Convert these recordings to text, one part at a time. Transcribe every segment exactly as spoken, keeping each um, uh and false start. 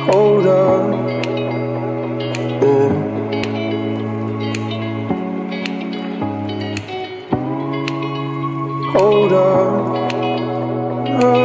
hold on. Oh. Hold on. Oh.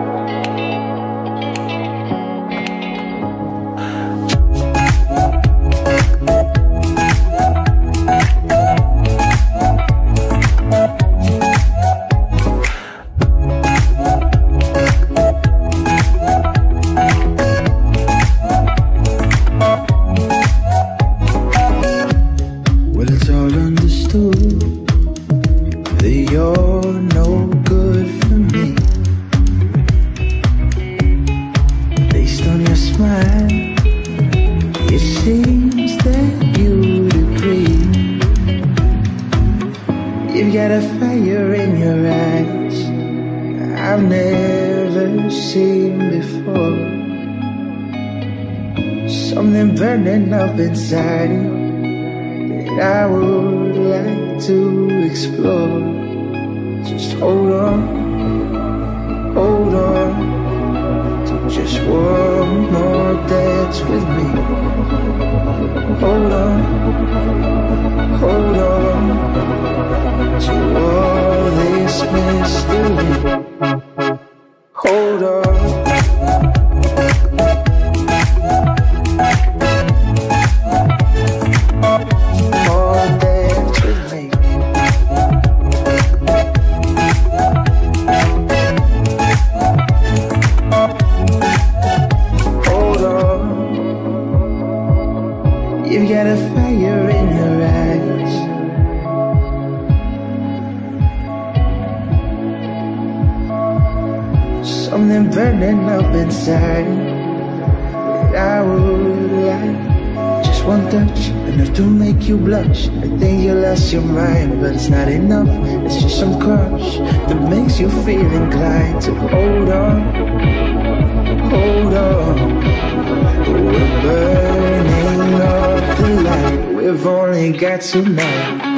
Up inside you that I would like to explore. Just hold on, hold on to just one more dance with me. Hold on, hold on to all this mystery. Hold on. Burning up inside that I would like just one touch, enough to make you blush. I think you lost your mind, but it's not enough. It's just some crush that makes you feel inclined to hold on, hold on. We're burning up the light. We've only got tonight.